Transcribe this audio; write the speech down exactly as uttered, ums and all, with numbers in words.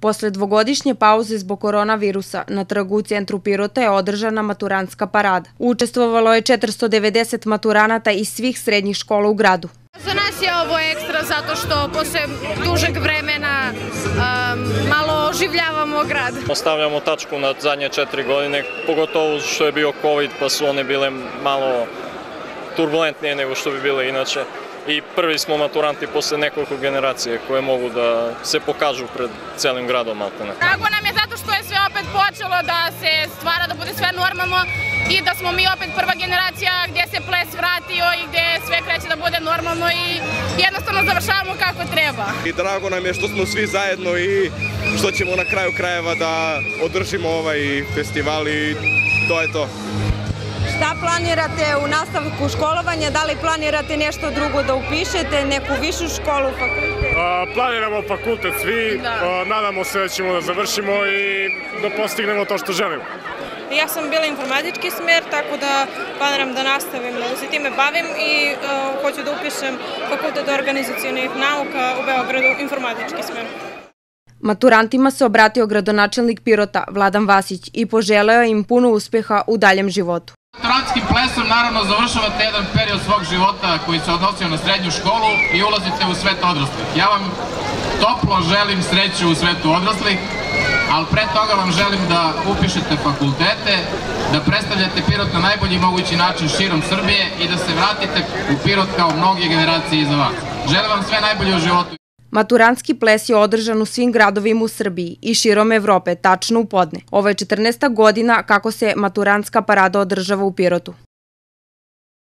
Posle dvogodišnje pauze zbog koronavirusa, na trgu u centru Pirota je održana maturantska parada. Učestvovalo je četiristo devedeset maturanata iz svih srednjih škola u gradu. Za nas je ovo ekstra zato što posle dužeg vremena um, malo oživljavamo grad. Ostavljamo tačku na zadnje četiri godine, pogotovo što je bio COVID pa su one bile malo turbulentnije nego što bi bile inače. I prvi smo maturanti posle nekoliko generacije koje mogu da se pokažu pred celim gradom. Drago nam je zato što je sve opet počelo da se stvara, da bude sve normalno i da smo mi opet prva generacija gdje se ples vratio i gdje sve kreće da bude normalno i jednostavno završavamo kako treba. I drago nam je što smo svi zajedno i što ćemo na kraju krajeva da održimo ovaj festival i to je to. Šta planirate u nastavku školovanja? Da li planirate nešto drugo da upišete, neku višu školu, fakultet? Planiramo fakultet svi, nadamo se da ćemo da završimo i da postignemo to što želimo. Ja sam bila informatički smer, tako da planiram da nastavim da se time bavim i hoću da upišem fakultet organizacionih nauka u Beogradu, informatički smer. Maturantima se obratio gradonačelnik Pirota, Vladan Vasić, i poželeo im puno uspeha u daljem životu. Maturantskim plesom naravno završavate jedan period svog života koji se odnosio na srednju školu i ulazite u svet odraslih. Ja vam toplo želim sreću u svetu odraslih, ali pre toga vam želim da upišete fakultete, da predstavljate Pirot na najbolji mogući način širom Srbije i da se vratite u Pirot kao mnoge generacije iza vas. Želim vam sve najbolje u životu. Maturantski ples je održan u svim gradovima u Srbiji i širom Evrope, tačno u podne. Ovo je četrnaesta godina kako se maturantska parada održava u Pirotu.